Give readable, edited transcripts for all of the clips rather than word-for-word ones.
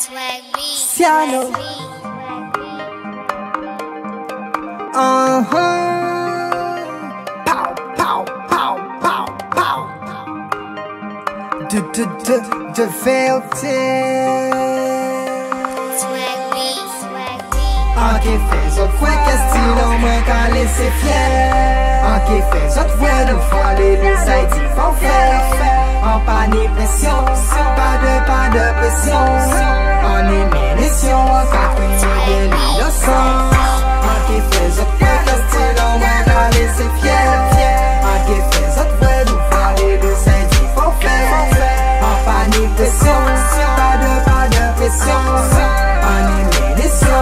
Ciano. Pow, pow, pow, pow, pow. De VLT. En qui fait autre fois que style en moins qu'à laisser fier. En qui fait autre fois de fois les Haïti font faire. En pas ni pression, pas de pression. En émission, en quatrième de l'innocent. En qui fait autre fois que style en moins qu'à laisser fier. En qui fait autre fois de fois les Haïti font faire. En pas ni pression, pas de pression. En émission,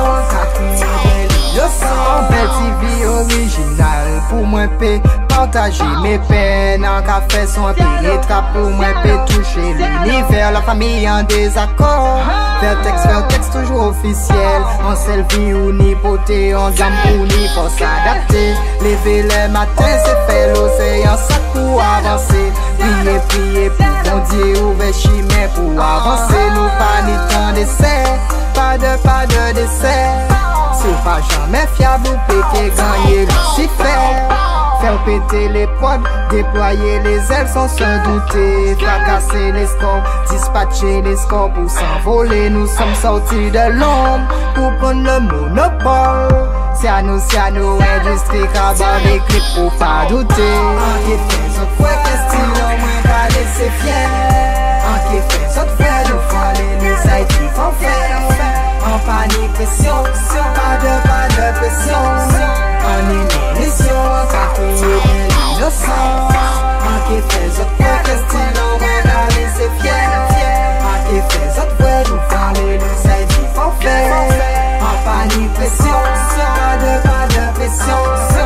belle TV original pour moi peut partager mes peines en café son pénétra pour moi peut toucher l'univers la famille en désaccord Vertex toujours officiel en selfie ou ni poté en gamme ou ni pour s'adapter lever le matin c'est fait l'océan ça pour avancer prier pour bon Dieu ouvert chemin pour avancer nous pas ni temps d'essai pas de dessert. C'est pas jamais fiable ou péter, gagner Lucifer. Faire péter les pods, déployer les ailes sans se douter. Fracasser les scores, dispatcher les scores pour s'envoler. Nous sommes sortis de l'ombre pour prendre le monopole. Ciano, industrie, cabane des clips pour pas douter. En qui fait autre fois que style, au moins pas laisser fier. En qui fait autre fois de fois les Haïti font faire. En panique, pression, pas de pression. En émission, en quatrième innocent. En qui fait autre fois que style, on va laisser fier. En qui fait autre fois nous parler, les Haïti font faire. En panique, pression, pas de pression.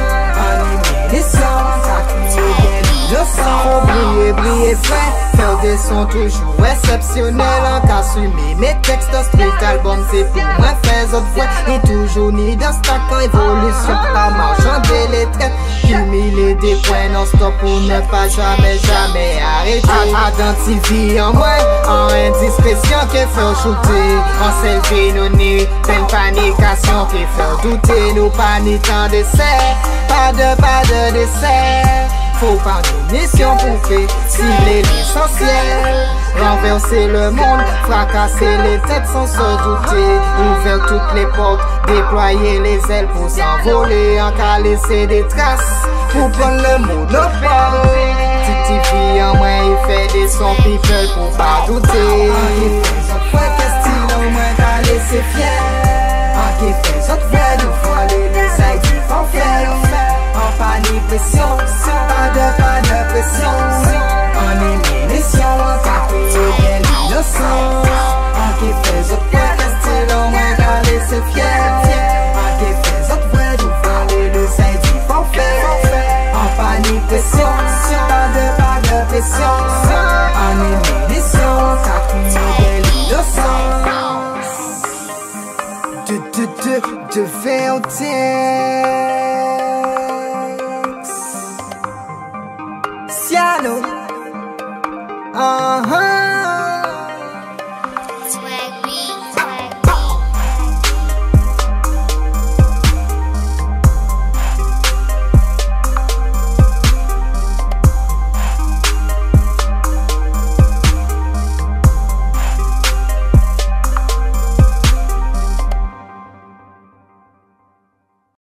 En émission, en quatrième innocent. Briller, faire des sons toujours exceptionnels. En qu'assumer mes textes de street album, c'est pour moi faire autre voix. Et toujours ni dans stack en évolution. À marchander les traits, cumuler des points non-stop pour ne pas jamais arrêter. Identifier en moi, en indiscrétion qui fait shooter. En selfie, nous ni pleine panication qui fait douter. Nous pas ni temps d'essai, pas de dessert. Faut pas de mission pour faire cibler l'essentiel. Renverser le monde, fracasser les têtes sans se douter. Ouvrir toutes les portes, déployer les ailes pour s'envoler. En qu'à laisser des traces pour prendre le monopole. Titi vie en moins, il fait des sons people pour pas douter. En qui fait autre fois que style, au moins qu'à laisser fier. En qui fait autre fois de fois les Haïti font faire. En panique, pression, pas de pression. En émission, en quatrième innocent. En qui fait autre fois que style, au moins qu'à laisser fier. En qui fait autre fois de fois les Haïti font faire. En panique, pression, pas de pression. En émission, en quatrième innocent. De VLT.